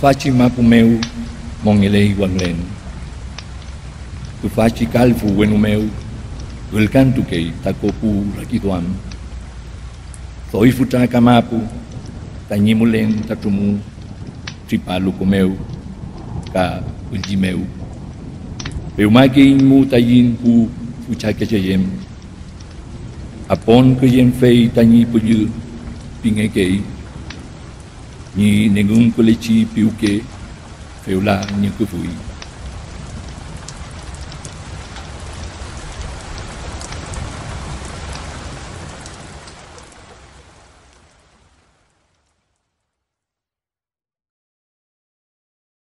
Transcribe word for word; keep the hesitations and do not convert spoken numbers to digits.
faci mapu meu mongelei wanglen. Tu faci calfu wenu meu, el cantu kei takopu rakituam. Toi futa kamapu, tanyimulen tatumu, tripalu ko meu, ka ulji meu. Peumaki mu tayin pu fuca kecayem. Apon ke yen fei tanyi puju pingekei. Ni nengung koleci piuke, feula ni kufui.